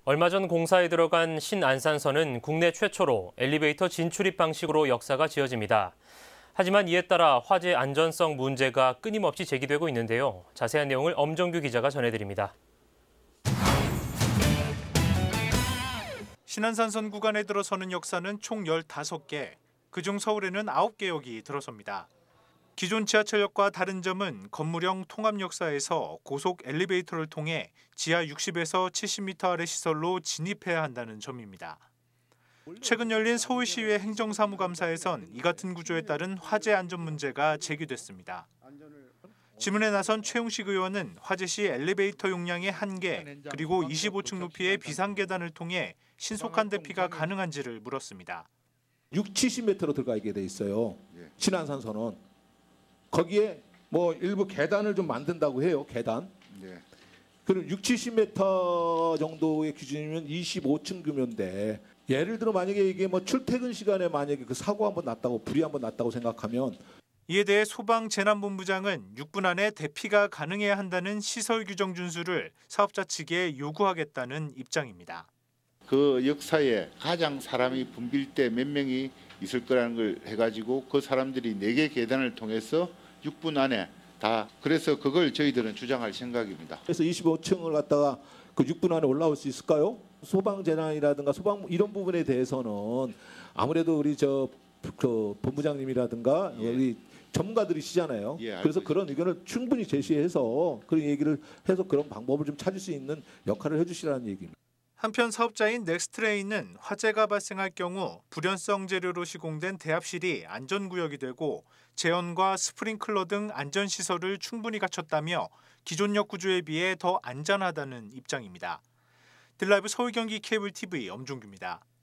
얼마 전 공사에 들어간 신안산선은 국내 최초로 엘리베이터 진출입 방식으로 역사가 지어집니다. 하지만 이에 따라 화재 안전성 문제가 끊임없이 제기되고 있는데요. 자세한 내용을 엄정규 기자가 전해드립니다. 신안산선 구간에 들어서는 역사는 총 15개, 그중 서울에는 9개역이 들어섭니다. 기존 지하철역과 다른 점은 건물형 통합 역사에서 고속 엘리베이터를 통해 지하 60에서 70m 아래 시설로 진입해야 한다는 점입니다. 최근 열린 서울시의회 행정사무감사에선 이 같은 구조에 따른 화재 안전 문제가 제기됐습니다. 질문에 나선 최웅식 의원은 화재 시 엘리베이터 용량의 한계 그리고 25층 높이의 비상계단을 통해 신속한 대피가 가능한지를 물었습니다. 70m로 들어가게 돼 있어요. 신안산선은. 거기에 뭐 일부 계단을 좀 만든다고 해요. 계단. 그럼 70m 정도의 기준이면 25층 규모인데 예를 들어 만약에 이게 뭐 출퇴근 시간에 만약에 그 사고 한번 났다고 불이 한번 났다고 생각하면 이에 대해 소방재난본부장은 6분 안에 대피가 가능해야 한다는 시설 규정 준수를 사업자 측에 요구하겠다는 입장입니다. 그 역사에 가장 사람이 붐빌 때 몇 명이 있을 거라는 걸 해가지고 그 사람들이 4개 계단을 통해서 6분 안에 다 그래서 그걸 저희들은 주장할 생각입니다. 그래서 25층을 갖다가 그 6분 안에 올라올 수 있을까요? 소방재난이라든가 소방 이런 부분에 대해서는 아무래도 우리 그 본부장님이라든가 우리 전문가들이시잖아요. 그래서 그런 의견을 충분히 제시해서 그런 얘기를 해서 그런 방법을 좀 찾을 수 있는 역할을 해주시라는 얘기입니다. 한편 사업자인 넥스트레인은 화재가 발생할 경우 불연성 재료로 시공된 대합실이 안전구역이 되고 제연과 스프링클러 등 안전시설을 충분히 갖췄다며 기존 역 구조에 비해 더 안전하다는 입장입니다. 딜라이브 서울 경기 케이블 TV 엄종규입니다.